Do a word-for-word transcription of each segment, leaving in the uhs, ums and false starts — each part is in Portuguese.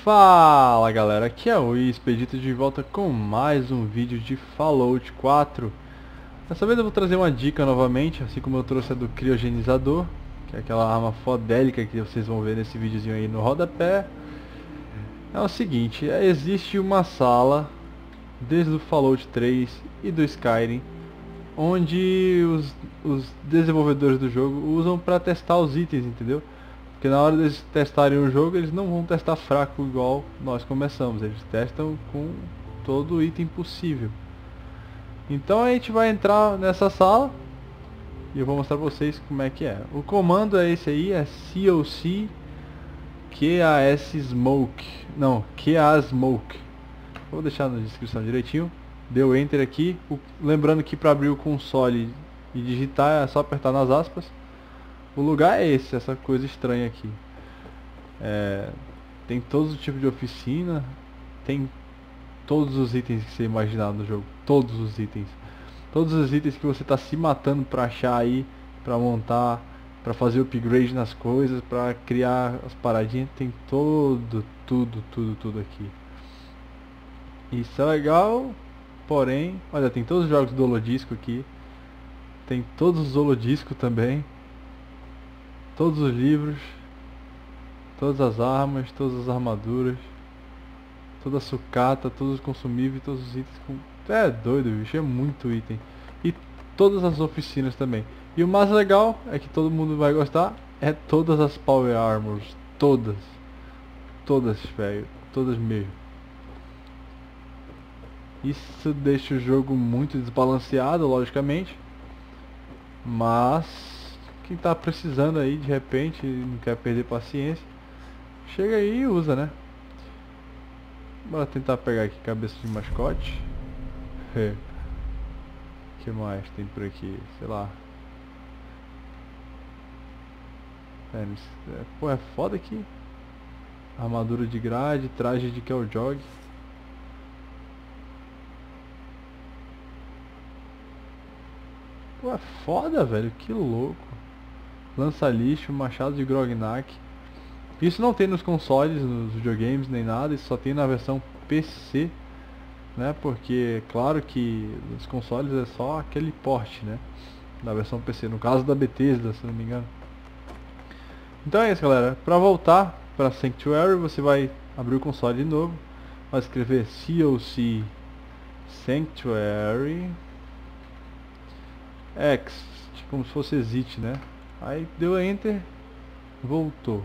Fala galera, aqui é o Expedito de volta com mais um vídeo de Fallout quatro. Dessa vez eu vou trazer uma dica novamente, assim como eu trouxe a do criogenizador, que é aquela arma fodélica que vocês vão ver nesse videozinho aí no rodapé. É o seguinte, é, existe uma sala desde o Fallout três e do Skyrim, onde os, os desenvolvedores do jogo usam para testar os itens, entendeu? Porque na hora deles testarem o jogo, eles não vão testar fraco igual nós começamos. Eles testam com todo o item possível. Então a gente vai entrar nessa sala e eu vou mostrar pra vocês como é que é. O comando é esse aí, é C O C Q A S Smoke. Não, Q A Smoke. Vou deixar na descrição direitinho. Deu Enter aqui. O, lembrando que para abrir o console e digitar é só apertar nas aspas. O lugar é esse, essa coisa estranha aqui. É, tem todos os tipos de oficina, tem todos os itens que você imaginar no jogo, todos os itens. Todos os itens que você está se matando para achar aí, para montar, para fazer upgrade nas coisas, para criar as paradinhas, tem todo, tudo, tudo, tudo aqui. Isso é legal, porém, olha, tem todos os jogos do Holodisco aqui, tem todos os Holodisco também. Todos os livros, todas as armas, todas as armaduras, toda a sucata, todos os consumíveis, todos os itens com... É doido, bicho, é muito item. E todas as oficinas também. E o mais legal, é que todo mundo vai gostar, é todas as Power Armors. Todas. Todas, velho. Todas mesmo. Isso deixa o jogo muito desbalanceado, logicamente. Mas... quem tá precisando aí de repente e não quer perder paciência, chega aí e usa, né? Bora tentar pegar aqui cabeça de mascote. O que mais tem por aqui? Sei lá. É, é, pô, é foda aqui. Armadura de grade, traje de Killjoy. Pô, é foda, velho, que louco. Lança-lixo, machado de Grognak. Isso não tem nos consoles, nos videogames, nem nada. Isso só tem na versão P C, né? Porque, claro que nos consoles é só aquele porte, né? Da versão P C, no caso da Bethesda, se não me engano. Então é isso, galera. Pra voltar pra Sanctuary, você vai abrir o console de novo. Vai escrever C O C Sanctuary X, como se fosse exit, né? Aí deu Enter, voltou.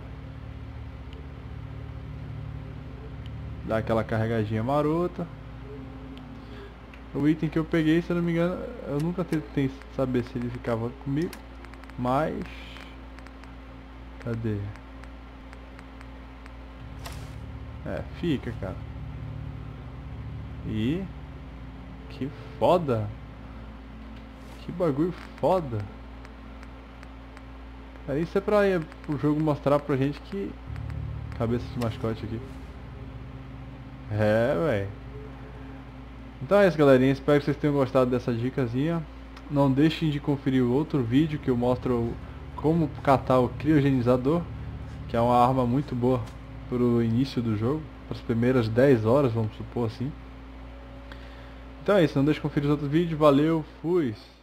Dá aquela carregadinha marota. O item que eu peguei, se eu não me engano, eu nunca tentei saber se ele ficava comigo, mas... cadê? É, fica, cara. E... que foda! Que bagulho foda! É, isso é pra o jogo mostrar pra gente que... cabeça de mascote aqui. É, velho. Então é isso, galerinha. Espero que vocês tenham gostado dessa dicasinha. Não deixem de conferir o outro vídeo que eu mostro como catar o criogenizador, que é uma arma muito boa pro início do jogo, para as primeiras dez horas, vamos supor assim. Então é isso, não deixe de conferir os outros vídeos. Valeu, fui!